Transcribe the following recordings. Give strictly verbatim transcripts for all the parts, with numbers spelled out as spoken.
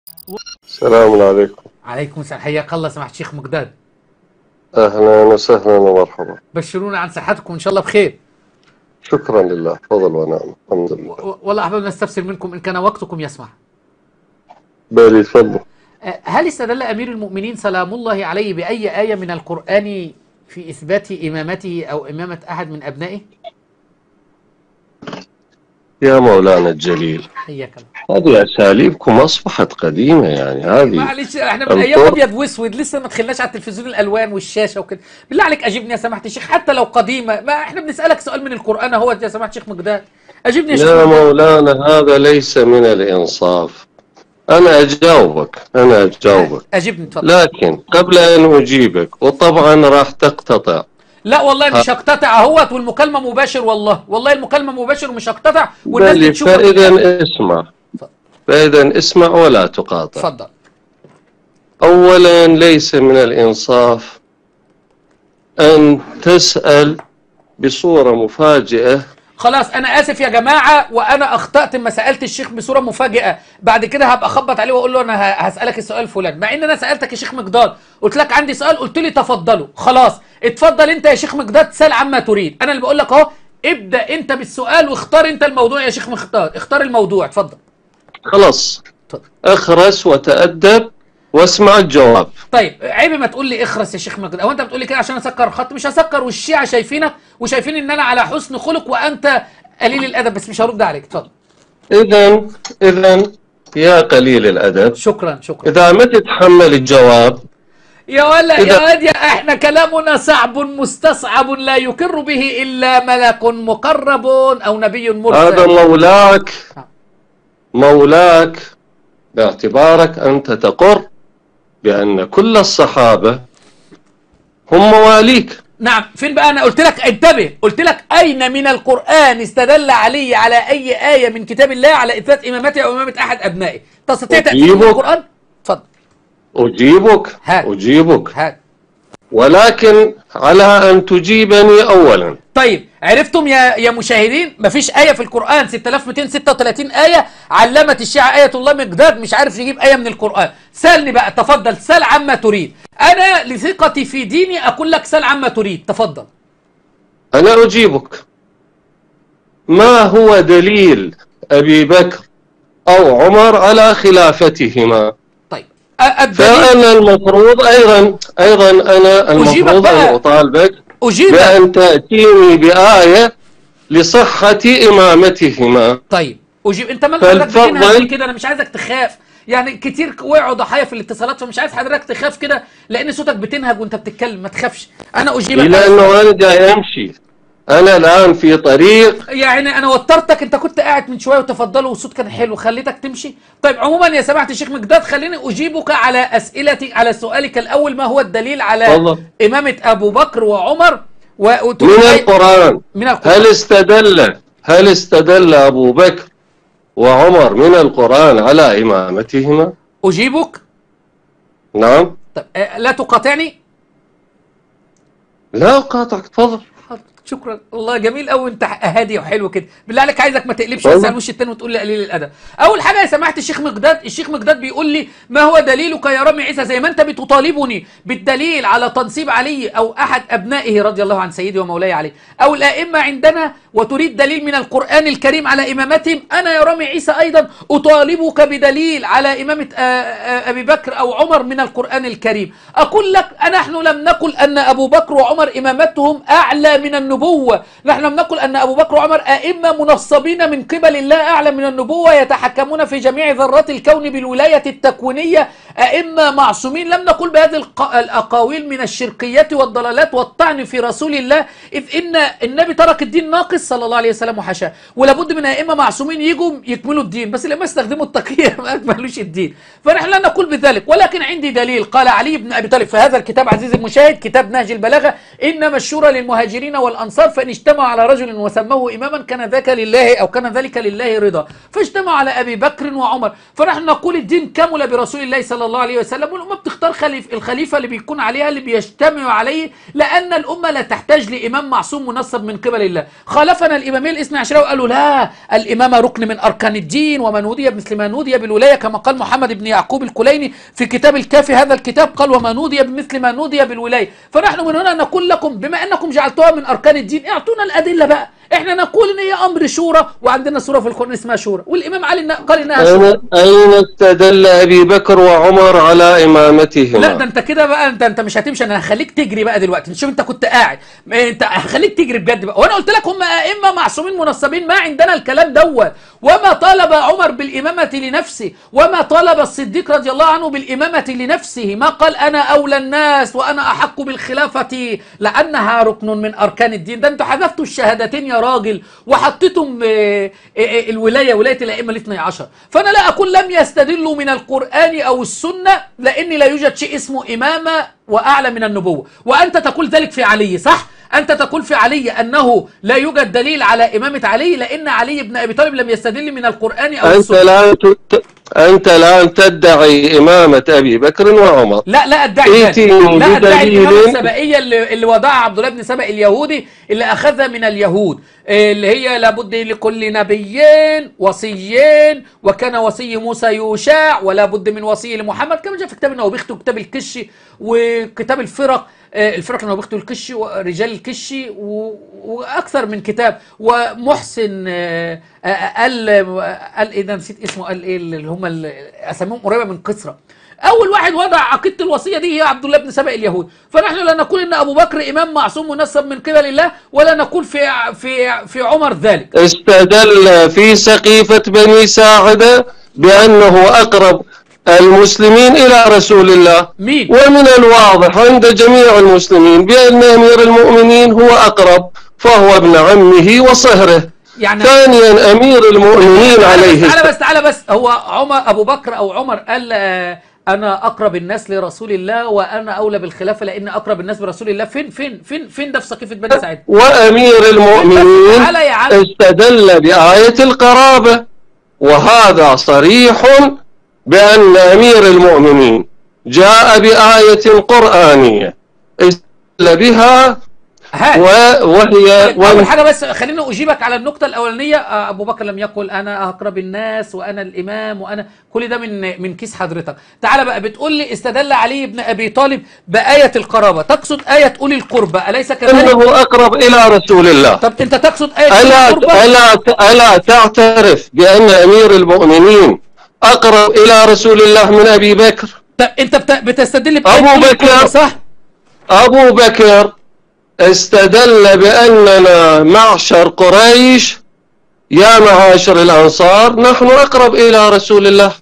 السلام عليكم. عليكم السلام، حياك الله سماحة الشيخ مقداد. أهلا وسهلا ومرحبا. بشرونا عن صحتكم إن شاء الله بخير. شكرا لله، فضل ونعم، الحمد لله. والله أحببنا نستفسر منكم إن كان وقتكم يسمح. بالي تفضل. هل استدل أمير المؤمنين سلام الله عليه بأي آية من القرآن في إثبات إمامته أو إمامة أحد من أبنائه؟ يا مولانا الجليل، حياك الله. هذه أساليبكم أصبحت قديمة، يعني هذه معلش احنا من أيام أبيض وأسود، لسه ما دخلناش على التلفزيون الألوان والشاشة وكده. بالله عليك أجبني يا سماحة الشيخ، حتى لو قديمة، ما احنا بنسألك سؤال من القرآن أهو يا سماحة الشيخ مقداد. أجبني يا شيخ. يا مولانا هذا ليس من الإنصاف. أنا أجاوبك أنا أجاوبك أجبني تفضل. لكن قبل أن أجيبك، وطبعا راح تقتطع. لا والله مش هقتطع اهوت، والمكالمة مباشر، والله والله المكالمة مباشر ومش هقتطع، والناس بتشوف. فإذا اسمع فإذا اسمع ولا تقاطع. اتفضل. أولا ليس من الإنصاف أن تسأل بصورة مفاجئة. خلاص انا اسف يا جماعه، وانا اخطات ما سالت الشيخ بصوره مفاجئه. بعد كده هبقى اخبط عليه واقول له انا هسالك السؤال فلان، مع ان انا سالتك يا شيخ مقداد، قلت لك عندي سؤال، قلت لي تفضلوا. خلاص اتفضل انت يا شيخ مقداد، سال عما تريد. انا اللي بقول لك اهو، ابدا انت بالسؤال واختار انت الموضوع يا شيخ مقداد، اختار الموضوع. اتفضل. خلاص اخرس وتأدب واسمع الجواب. طيب عيب ما تقول لي اخرس يا شيخ مقداد، هو انت بتقول لي كده عشان اسكر خط؟ مش هسكر، والشيعة شايفينك وشايفين ان انا على حسن خلق وانت قليل الادب، بس مش هرد عليك. اتفضل. اذا اذا يا قليل الادب، شكرا شكرا. اذا ما تتحمل الجواب يا ولا يا واد، يا احنا كلامنا صعب مستصعب، لا يقر به الا ملك مقرب او نبي مرسل. هذا مولاك مولاك باعتبارك أنت تقر بأن كل الصحابة هم مواليك. نعم. فين بقى؟ أنا قلت لك انتبه، قلت لك أين من القرآن استدل علي على أي آية من كتاب الله على إثبات إمامته أو إمامة أحد أبنائه؟ تستطيع تأتي من القرآن؟ اتفضل. أجيبك هات. أجيبك هات. ولكن على أن تجيبني أولا. طيب عرفتم يا يا مشاهدين، مفيش آية في القرآن ستة آلاف ومئتين وستة وثلاثين آية علمت الشيعة آية الله مقداد مش عارف يجيب آية من القرآن. سألني بقى، تفضل سل عما تريد. أنا لثقتي في ديني أقول لك سل عما تريد، تفضل. أنا أجيبك. ما هو دليل أبي بكر أو عمر على خلافتهما؟ طيب فأنا المفروض أيضا أيضا أنا المفروض أن أطالبك بأن تأتيني بآية لصحة إمامتهما. طيب أجيب. أنت مالك حضرتك كده؟ أنا مش عايزك تخاف، يعني كتير وقعوا ضحايا في الاتصالات، فمش عايز حضرتك تخاف كده، لأن صوتك بتنهج وأنت بتتكلم. ما تخافش، أنا أجيبك. لأنه أنا جاي أمشي، أنا الآن في طريق. يعني أنا وترتك، أنت كنت قاعد من شوية وتفضلوا والصوت كان حلو، خليتك تمشي. طيب عموما يا سماحة الشيخ مقداد، خليني أجيبك على أسئلتي، على سؤالك الأول، ما هو الدليل على فضل. إمامة أبو بكر وعمر و... من القرآن. من القرآن. هل استدل هل استدل أبو بكر وعمر من القرآن على إمامتهما؟ أجيبك. نعم. طيب لا تقاطعني. لا أقاطعك، تفضل. شكرا، والله جميل قوي، انت هادي وحلو كده. بالله عليك عايزك ما تقلبش بس على الوش التاني وتقول لي قليل الادب. اول حاجه يا سماحه الشيخ مقداد، الشيخ مقداد بيقول لي ما هو دليلك يا رامي عيسى؟ زي ما انت بتطالبني بالدليل على تنصيب علي او احد ابنائه رضي الله عن سيدي ومولاي علي او الائمه عندنا، وتريد دليل من القران الكريم على امامتهم، انا يا رامي عيسى ايضا اطالبك بدليل على امامه ابي بكر او عمر من القران الكريم. اقول لك نحن لم نقل ان ابو بكر وعمر امامتهم اعلى من النبوة، نحن لم نقل أن أبو بكر وعمر أئمة منصبين من قبل الله أعلى من النبوة، يتحكمون في جميع ذرات الكون بالولاية التكوينية، أئمة معصومين. لم نقل بهذه الأقاويل من الشركيات والضلالات والطعن في رسول الله، إذ إن النبي ترك الدين ناقص صلى الله عليه وسلم وحاشاه، ولابد من أئمة معصومين يجوا يكملوا الدين، بس لما استخدموا التقية ما أكملوش الدين. فنحن لا نقول بذلك، ولكن عندي دليل. قال علي بن أبي طالب في هذا الكتاب عزيزي المشاهد، كتاب نهج البلاغة، إنما الشورى للمهاجرين والأنصار، فإن اجتمعوا على رجل وسموه إماما كان ذاك لله أو كان ذلك لله رضا، فاجتمعوا على أبي بكر وعمر. فنحن نقول الدين كمل برسول الله صلى الله عليه وسلم، والأمة بنختار خليف الخليفة اللي بيكون عليها اللي بيجتمع عليه، لأن الأمة لا تحتاج لإمام معصوم منصب من قبل الله. خالفنا الإمامين الاثني عشر وقالوا لا، الإمامة ركن من أركان الدين، ومن ودي بمثل ما نودي بالولاية، كما قال محمد بن يعقوب الكليني في كتاب الكافي. هذا الكتاب قال وما نودي بمثل ما نودي بالولاية. فنحن من هنا نقول لكم بما أنكم جعلتوها من أركان الدين، اعطونا الأدلة بقى. احنا نقول ان هي امر شورى، وعندنا سوره في القران اسمها شورى، والامام علي قال انها شورى. اين استدل ابي بكر وعمر على امامتهما؟ لا ده انت كده بقى، انت انت مش هتمشي، انا هخليك تجري بقى دلوقتي. شوف انت كنت قاعد، انت هخليك تجري بجد بقى. وانا قلت لك هم ائمه معصومين منصبين، ما عندنا الكلام دوت. وما طالب عمر بالامامه لنفسه، وما طالب الصديق رضي الله عنه بالامامه لنفسه، ما قال انا اولى الناس وانا احق بالخلافه لانها ركن من اركان الدين. ده انتوا حذفتوا الشهادتين يا راجل، وحطيتم الولايه ولايه الائمه الاثني عشر. فانا لا اقول لم يستدلوا من القران او السنه، لان لا يوجد شيء اسمه امامه واعلى من النبوه. وانت تقول ذلك في علي، صح؟ أنت تقول في علي أنه لا يوجد دليل على إمامة علي، لأن علي بن أبي طالب لم يستدل من القرآن أو السنة. أنت الآن أنت الآن تدعي إمامة أبي بكر وعمر. لا لا أدعي ذلك. لا أدعي الإمامة السبائية اللي, اللي وضعها عبد الله بن سبأ اليهودي، اللي أخذها من اليهود، اللي هي لابد لكل نبي وصيين، وكان وصي موسى يوشع، ولا بد من وصي لمحمد، كما جاء في كتاب النوبخت وكتاب الكشي وكتاب الفرق، الفرق النوبخت والكشي ورجال الكشي واكثر من كتاب. ومحسن قال قال ايه ده، نسيت اسمه، قال ايه اللي هم اساميهم قريبه من قسرة. اول واحد وضع عقيده الوصيه دي هي عبد الله بن سبأ اليهود. فنحن لا نقول ان ابو بكر امام معصوم منسب من قبل الله، ولا نقول في في في عمر ذلك. استدل في سقيفه بني ساعده بانه اقرب المسلمين إلى رسول الله. مين؟ ومن الواضح عند جميع المسلمين بأن أمير المؤمنين هو أقرب، فهو ابن عمه وصهره. يعني ثانيا أمير المؤمنين عليه تعالى بس تعالى بس هو عمر أبو بكر أو عمر قال أنا أقرب الناس لرسول الله وأنا أولى بالخلافة لأن أقرب الناس برسول الله. فين فين فين فين ده في سقيفة بني ساعدة؟ وأمير المؤمنين استدل بآية القرابة، وهذا صريح بأن أمير المؤمنين جاء بآية قرآنية استدل بها وهي أول حاجة. بس خلينا أجيبك على النقطة الأولانية. أبو بكر لم يقل أنا أقرب الناس وأنا الإمام وأنا كل ده من من كيس حضرتك. تعالى بقى بتقول لي استدل علي بن أبي طالب بآية القرابة، تقصد آية أولي القربى أليس كذلك؟ إنه أقرب إلى رسول الله. طب أنت تقصد آية ألا أولي القربى؟ ألا ألا تعترف بأن أمير المؤمنين أقرب إلى رسول الله من أبي بكر؟ طب أنت بتستدل بآية أبو أولي بكر القربى صح؟ أبو بكر استدل بأننا معشر قريش يا معاشر الأنصار نحن أقرب إلى رسول الله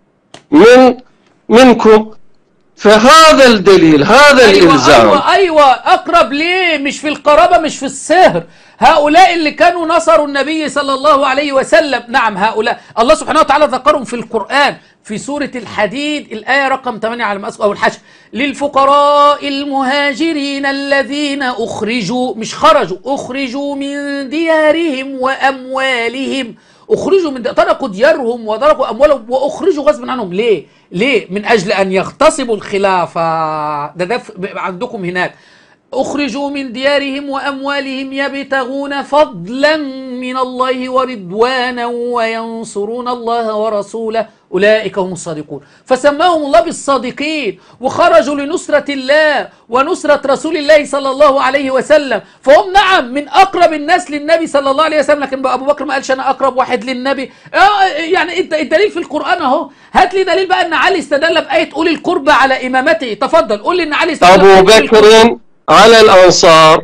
من منكم. فهذا الدليل، هذا أيوة الإلزام. أيوة أيوة أقرب ليه؟ مش في القرابة، مش في الصهر. هؤلاء اللي كانوا نصروا النبي صلى الله عليه وسلم، نعم هؤلاء الله سبحانه وتعالى ذكرهم في القرآن في سورة الحديد الآية رقم ثمانية على ما أذكر أو الحشر. للفقراء المهاجرين الذين أخرجوا، مش خرجوا، أخرجوا من ديارهم وأموالهم. أخرجوا من تركوا ديارهم وتركوا أموالهم وأخرجوا غصبا عنهم. ليه؟ ليه؟ من أجل أن يغتصبوا الخلافة. ده ده عندكم هناك. أخرجوا من ديارهم وأموالهم يبتغون فضلا من الله ورضوانا وينصرون الله ورسوله أولئك هم الصادقون. فسماهم الله بالصادقين، وخرجوا لنصرة الله ونصرة رسول الله صلى الله عليه وسلم. فهم نعم من أقرب الناس للنبي صلى الله عليه وسلم، لكن أبو بكر ما قالش أنا أقرب واحد للنبي. يعني الدليل في القرآن أهو. هات لي دليل بقى أن علي استدل بآية أولي القربى على إمامته. تفضل قول لي أن علي استدل أبو بكر على الأنصار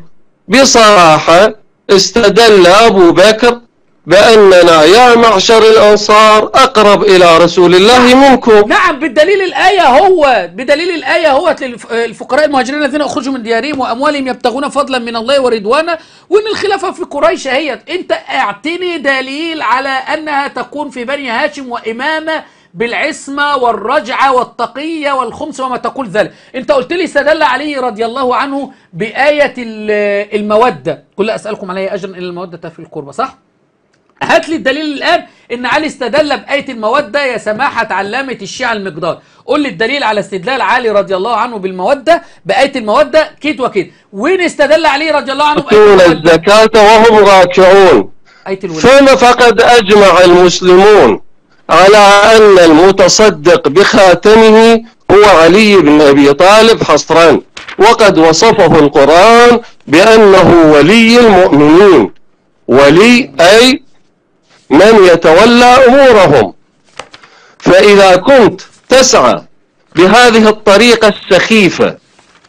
بصراحة استدل أبو بكر بأننا يا معشر الأنصار أقرب إلى رسول الله منكم. نعم بدليل الآية هو بدليل الآية هو الفقراء المهاجرين الذين أخرجوا من ديارهم وأموالهم يبتغون فضلا من الله ورضوانا، وإن الخلافة في قريش هي. أنت اعطني دليل على أنها تكون في بني هاشم وإمامة بالعصمة والرجعة والتقية والخمس وما تقول ذلك. انت قلت لي استدل علي رضي الله عنه بآية المودة، قل لا أسألكم عليه أجرا إلا المودة في القربى، صح؟ هات لي الدليل الآن ان علي استدل بايه الموده يا سماحه علامه الشيعه المقداد. قول لي الدليل على استدلال علي رضي الله عنه بالموده بايه الموده كده وكده. وين استدل علي رضي الله عنه بايه الموده؟ الزكاه وهم راكعون. آية الولاية. ثم فقد اجمع المسلمون على ان المتصدق بخاتمه هو علي بن ابي طالب حصرا، وقد وصفه القرآن بأنه ولي المؤمنين. ولي أي من يتولى أمورهم. فإذا كنت تسعى بهذه الطريقة السخيفة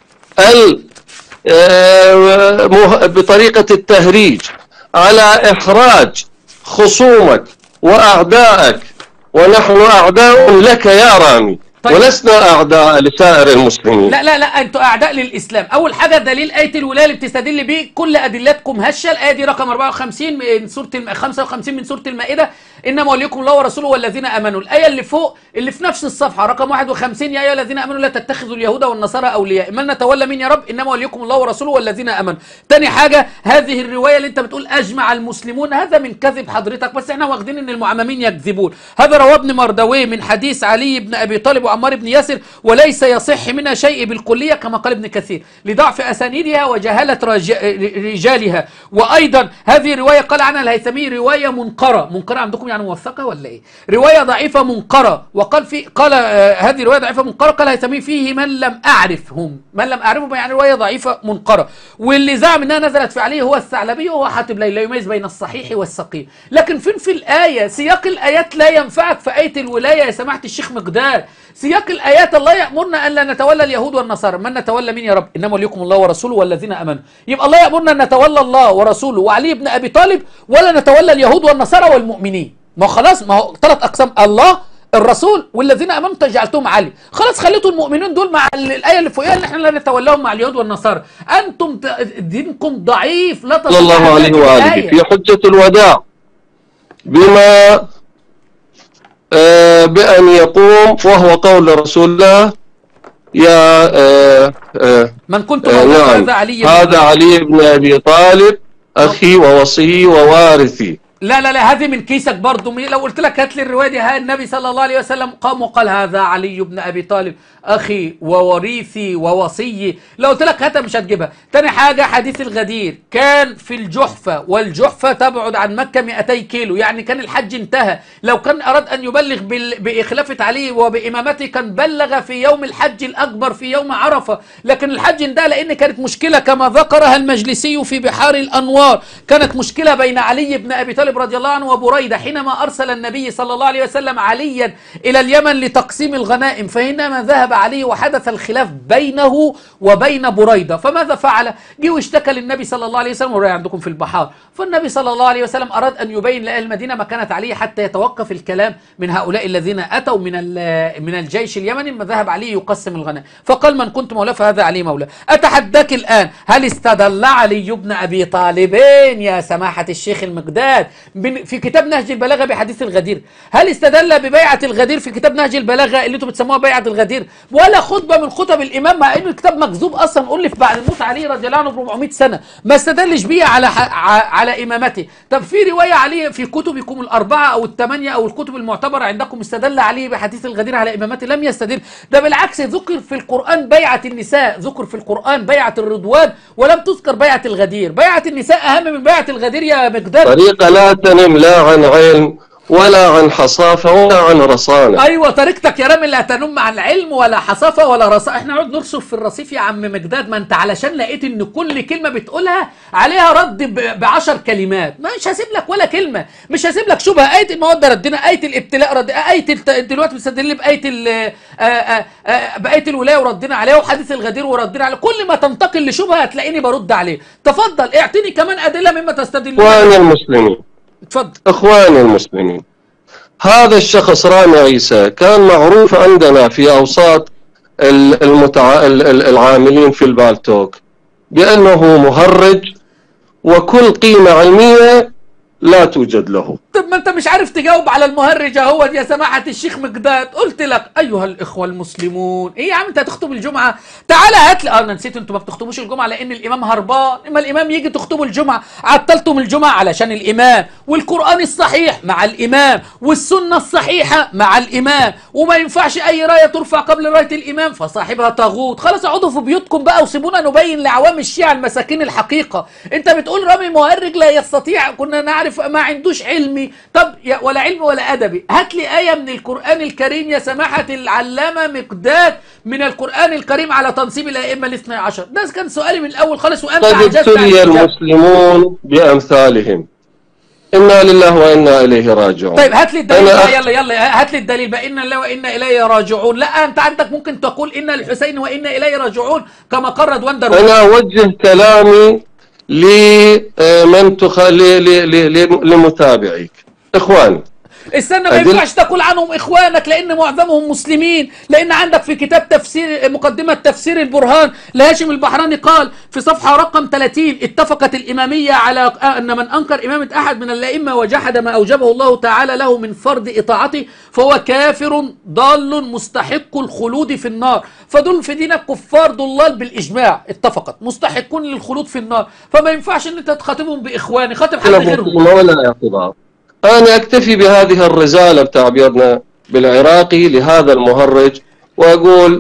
بطريقة التهريج على إحراج خصومك وأعدائك، ونحن أعداء لك يا رامي، طيب. ولسنا أعداء لسائر المسلمين. لا لا لا أنتوا أعداء للإسلام. أول حاجة دليل آية الولاية اللي بتستدل بيه كل أدلتكم هشة. الآية دي رقم أربعة وخمسين من سورة الم... خمسة وخمسين من سورة المائدة، إنما وليكم الله ورسوله والذين آمنوا. الآية اللي فوق اللي في نفس الصفحة رقم واحد وخمسين، يا أيها الذين آمنوا لا تتخذوا اليهود والنصارى أولياء، من نتولى مين يا رب؟ إنما وليكم الله ورسوله والذين آمنوا. تاني حاجة هذه الرواية اللي أنت بتقول أجمع المسلمون، هذا من كذب حضرتك، بس إحنا واخدين إن المعممين يكذبون. هذا رواه ابن مردويه من حديث علي بن أبي طالب وعمار بن ياسر، وليس يصح منها شيء بالكلية كما قال ابن كثير لضعف أسانيدها وجهالة رجالها. وأيضا هذه الرواية قال عنها الهيثمي رواية منقرة. منقرة عندكم يعني موثقة ولا إيه؟ رواية ضعيفة منقرة. وقال في قال آه هذه رواية ضعيفة منقرة، قال الهيثمي فيه من لم أعرفهم، من لم أعرفهم يعني رواية ضعيفة منقرة. واللي زعم أنها نزلت في عليه هو الثعلبي وهو حاتب لا يميز بين الصحيح والسقيم. لكن فين في الآية؟ سياق الآيات لا ينفعك في آية الولاية يا سماحة الشيخ مقداد. سياق الآيات الله يأمرنا أن لا نتولى اليهود والنصارى، من نتولى مين يا رب؟ إنما وليكم الله ورسوله والذين آمنوا. يبقى الله يأمرنا أن نتولى الله ورسوله وعلي بن أبي طالب، ولا نتولى اليهود والنصارى والمؤمنين. ما هو خلاص، ما هو ثلاث أقسام، الله الرسول والذين آمنوا جعلتهم علي. خلاص خليتوا المؤمنين دول مع الآية اللي فوقها ان احنا لا نتولاهم مع اليهود والنصارى. أنتم دينكم ضعيف لا تصدقوا الله عليه وآله في حجة الوداع بما آه بأن يقوم، وهو قول رسول الله يا آه آه من كنت آه نعم هذا علي هذا علي بن أبي طالب أخي ووصي ووارثي. لا لا لا هذه من كيسك برضه. لو قلت لك هات لي الروايه دي، ها النبي صلى الله عليه وسلم قام وقال هذا علي بن ابي طالب اخي ووريثي ووصيي، لو قلت لك هاتها مش هتجيبها. تاني حاجه حديث الغدير كان في الجحفه، والجحفه تبعد عن مكه مئتي كيلو، يعني كان الحج انتهى. لو كان اراد ان يبلغ باخلافه علي وبامامته كان بلغ في يوم الحج الاكبر في يوم عرفه، لكن الحج انتهى لان كانت مشكله كما ذكرها المجلسي في بحار الانوار، كانت مشكله بين علي بن ابي طالب رضي الله عنه وبريدة حينما أرسل النبي صلى الله عليه وسلم عليا إلى اليمن لتقسيم الغنائم، فحينما ذهب علي وحدث الخلاف بينه وبين بريدة، فماذا فعل؟ جه واشتكى للنبي صلى الله عليه وسلم، ورأي عندكم في البحار، فالنبي صلى الله عليه وسلم أراد أن يبين لأهل المدينة مكانة علي حتى يتوقف الكلام من هؤلاء الذين أتوا من من الجيش اليمني، ما ذهب علي يقسم الغنائم، فقال من كنت مولاه فهذا علي مولاه. أتحداك الآن، هل استدل علي بن أبي طالبين يا سماحة الشيخ المقداد في كتاب نهج البلاغة بحديث الغدير؟ هل استدل ببيعة الغدير في كتاب نهج البلاغة اللي انتم بتسموها بيعة الغدير؟ ولا خطبة من خطب الإمام، مع إنه الكتاب مكذوب أصلا، قول لي بعد موت علي رضي الله عنه ب أربعمئة سنة ما استدلش بيه على على إمامته. طب في رواية علي في كتبكم الأربعة أو الثمانية أو الكتب المعتبرة عندكم استدل علي بحديث الغدير على إمامته؟ لم يستدل. ده بالعكس ذكر في القرآن بيعة النساء، ذكر في القرآن بيعة الرضوان ولم تذكر بيعة الغدير. بيعة النساء أهم من بيعة الغدير يا مقدار. طريقة لا تنم لا عن علم ولا عن حصافة ولا عن رصانة. أيوة طريقتك يا رامي لا تنم عن علم ولا حصافة ولا رصانة. احنا نقعد نرصف في الرصيف يا عم مقداد، ما انت علشان لقيت ان كل كلمة بتقولها عليها رد بعشر كلمات، مش هسيب لك ولا كلمة، مش هسيب لك شبهة. آية المودة ردنا، آية الابتلاء رد، آية دلوقتي بتستدل بآية بآية الولاية وردنا عليها، وحديث الغدير وردنا عليه. كل ما تنتقل لشبهة هتلاقيني برد عليه. تفضل اعطيني كمان أدلة مما تستدل. وأنا المسلمين اتفضل. اخواني المسلمين، هذا الشخص رامي عيسى كان معروف عندنا في اوساط المتع... العاملين في البالتوك بانه مهرج وكل قيمه علميه لا توجد له. طب ما انت مش عارف تجاوب على المهرج اهوت يا سماحة الشيخ مقداد. قلت لك ايها الاخوة المسلمون، ايه يا عم انت هتخطب الجمعة؟ تعالى هات لي. اه انا نسيت انتوا ما بتخطبوش الجمعة لان الامام هربان. اما الامام يجي تخطبوا الجمعة، عطلتم الجمعة علشان الامام، والقرآن الصحيح مع الامام، والسنة الصحيحة مع الامام، وما ينفعش اي راية ترفع قبل راية الامام فصاحبها طاغوت. خلاص اقعدوا في بيوتكم بقى وسيبونا نبين لعوام الشيعة المساكين الحقيقة. انت بتقول رامي مهرج لا يستطيع، كنا نعرف ما عندوش علمي. طب يا ولا علمي ولا ادبي، هات لي آية من القرآن الكريم يا سماحة العلامة مقداد من القرآن الكريم على تنصيب الائمة الاثني عشر. ده كان سؤالي من الاول خالص وانت قد عجزت. ابتلي المسلمون بامثالهم، انا لله وانا اليه راجعون. طيب هات لي الدليل أنا بقى، يلا يلا هات لي الدليل بقى. إنا لله وإنا إليه راجعون. لا أنت عندك ممكن تقول إن الحسين وإنا إليه راجعون كما قرر وندر. أنا أوجه كلامي لمن تخ... ل... ل... ل... لمتابعيك إخواني. استنى، ما ينفعش تقول عنهم إخوانك لأن معظمهم مسلمين، لأن عندك في كتاب تفسير مقدمة تفسير البرهان لهاشم البحراني قال في صفحة رقم ثلاثين: اتفقت الإمامية على أن من أنكر إمامة أحد من الأئمة وجحد ما أوجبه الله تعالى له من فرض إطاعته فهو كافر ضال مستحق الخلود في النار. فدول في دينك كفار ضلال بالإجماع، اتفقت مستحقون للخلود في النار. فما ينفعش أن أنت تخاطبهم بإخواني، خاطب حد غيرهم. ولا اعتبار. أنا أكتفي بهذه الرسالة بتعبيرنا بالعراقي لهذا المهرج وأقول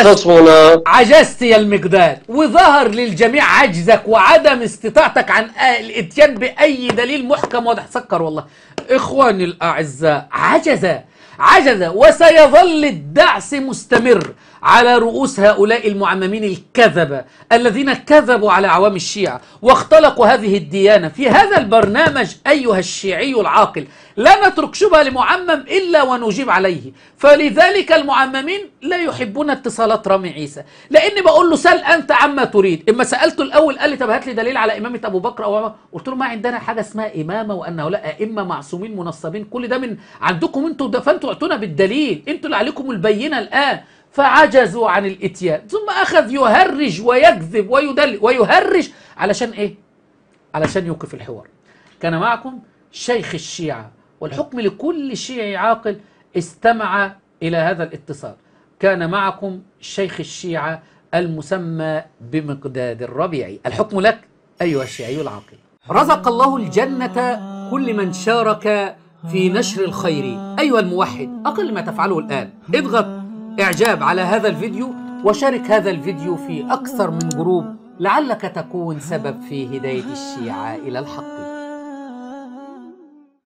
خصمنا. عجزت يا المقداد، وظهر للجميع عجزك وعدم استطاعتك عن الاتيان بأي دليل محكم واضح. سكر والله إخواني الأعزاء، عجز عجز وسيظل الدعس مستمر على رؤوس هؤلاء المعممين الكذبة الذين كذبوا على عوام الشيعة واختلقوا هذه الديانة. في هذا البرنامج أيها الشيعي العاقل لا نترك شبهة لمعمم إلا ونجيب عليه. فلذلك المعممين لا يحبون اتصالات رامي عيسى، لأني بقول له سل أنت عما تريد. إما سألته الأول قال لي طب هات لي دليل على إمامة أبو بكر أو عمر، قلت له ما عندنا حاجة اسمها إمامة وأن هؤلاء أئمة معصومين منصبين، كل ده من عندكم أنتوا، فأنتوا اعطونا بالدليل، أنتوا اللي عليكم البينة الآن. فعجزوا عن الاتيان، ثم أخذ يهرج ويكذب ويدل ويهرج علشان إيه؟ علشان يوقف الحوار. كان معكم شيخ الشيعة، والحكم لكل شيعي عاقل استمع إلى هذا الاتصال. كان معكم شيخ الشيعة المسمى بمقداد الربيعي. الحكم لك أيها الشيعي العاقل. رزق الله الجنة كل من شارك في نشر الخير. أيها الموحد، أقل ما تفعله الآن اضغط إعجاب على هذا الفيديو وشارك هذا الفيديو في أكثر من جروب، لعلك تكون سبب في هداية الشيعة إلى الحق.